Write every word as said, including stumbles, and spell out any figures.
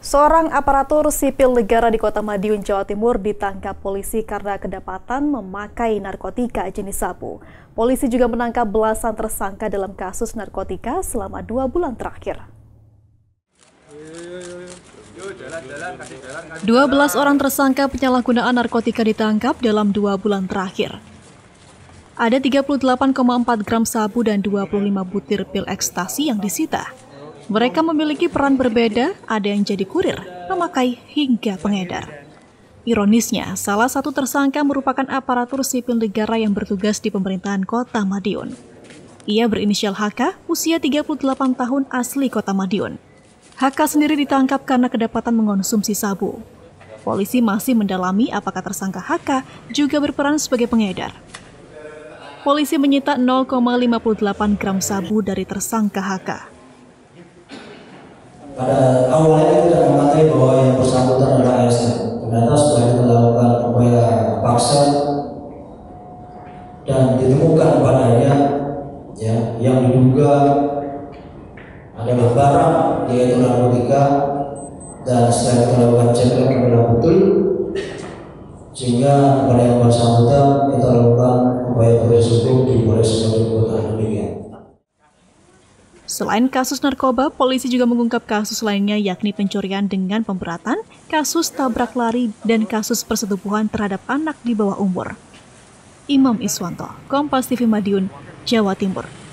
Seorang aparatur sipil negara di Kota Madiun, Jawa Timur ditangkap polisi karena kedapatan memakai narkotika jenis sabu. Polisi juga menangkap belasan tersangka dalam kasus narkotika selama dua bulan terakhir. dua belas orang tersangka penyalahgunaan narkotika ditangkap dalam dua bulan terakhir. Ada tiga puluh delapan koma empat gram sabu dan dua puluh lima butir pil ekstasi yang disita. Mereka memiliki peran berbeda, ada yang jadi kurir, memakai hingga pengedar. Ironisnya, salah satu tersangka merupakan aparatur sipil negara yang bertugas di pemerintahan Kota Madiun. Ia berinisial H K, usia tiga puluh delapan tahun, asli Kota Madiun. H K sendiri ditangkap karena kedapatan mengonsumsi sabu. Polisi masih mendalami apakah tersangka H K juga berperan sebagai pengedar. Polisi menyita nol koma lima delapan gram sabu dari tersangka H K. Pada awalnya kita mengetahui bahwa yang bersangkutan adalah A S N. Ternyata setelah kita lakukan upaya paksa dan ditemukan padanya ya, yang diduga adalah barang yaitu narkotika, dan setelah kita lakukan cek adalah betul, sehingga pada yang bersangkutan kita lakukan upaya proses hukum di Polres Madiun Kota Madiun. Selain kasus narkoba, polisi juga mengungkap kasus lainnya yakni pencurian dengan pemberatan, kasus tabrak lari, dan kasus persetubuhan terhadap anak di bawah umur. Imam Iswanto, Kompas T V Madiun, Jawa Timur.